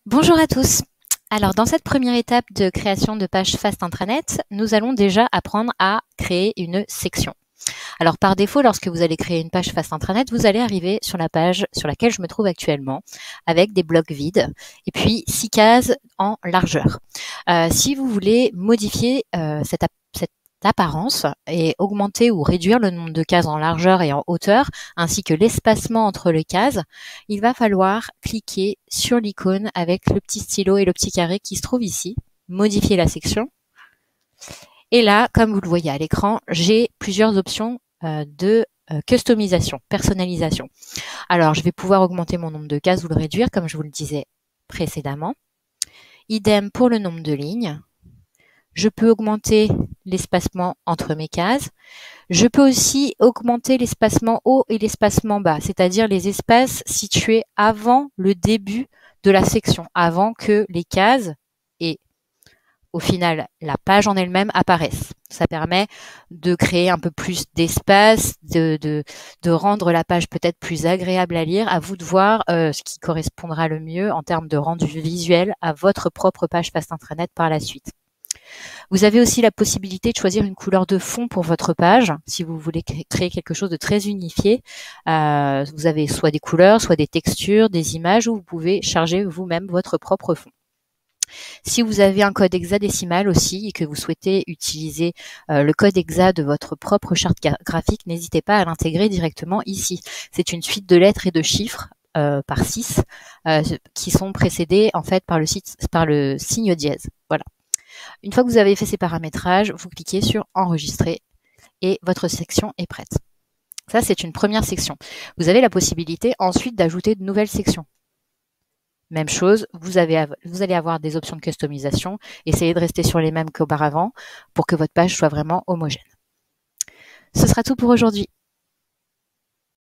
Bonjour à tous. Alors, dans cette première étape de création de page Fast Intranet, nous allons déjà apprendre à créer une section. Alors, par défaut, lorsque vous allez créer une page Fast Intranet, vous allez arriver sur la page sur laquelle je me trouve actuellement, avec des blocs vides et puis 6 cases en largeur. Si vous voulez modifier cette apparence et augmenter ou réduire le nombre de cases en largeur et en hauteur, ainsi que l'espacement entre les cases, il va falloir cliquer sur l'icône avec le petit stylo et le petit carré qui se trouve ici, modifier la section. Et là, comme vous le voyez à l'écran, j'ai plusieurs options de customisation, personnalisation. Alors, je vais pouvoir augmenter mon nombre de cases ou le réduire, comme je vous le disais précédemment. Idem pour le nombre de lignes. Je peux augmenter l'espacement entre mes cases. Je peux aussi augmenter l'espacement haut et l'espacement bas, c'est-à-dire les espaces situés avant le début de la section, avant que les cases et au final la page en elle-même apparaissent. Ça permet de créer un peu plus d'espace, de rendre la page peut-être plus agréable à lire. À vous de voir ce qui correspondra le mieux en termes de rendu visuel à votre propre page Fast Intranet par la suite. Vous avez aussi la possibilité de choisir une couleur de fond pour votre page. Si vous voulez créer quelque chose de très unifié, vous avez soit des couleurs, soit des textures, des images, ou vous pouvez charger vous-même votre propre fond. Si vous avez un code hexadécimal aussi et que vous souhaitez utiliser le code hexa de votre propre charte graphique, n'hésitez pas à l'intégrer directement ici. C'est une suite de lettres et de chiffres par 6 qui sont précédés en fait par le signe dièse. Voilà. Une fois que vous avez fait ces paramétrages, vous cliquez sur enregistrer et votre section est prête. Ça, c'est une première section. Vous avez la possibilité ensuite d'ajouter de nouvelles sections. Même chose, vous allez avoir des options de customisation. Essayez de rester sur les mêmes qu'auparavant pour que votre page soit vraiment homogène. Ce sera tout pour aujourd'hui.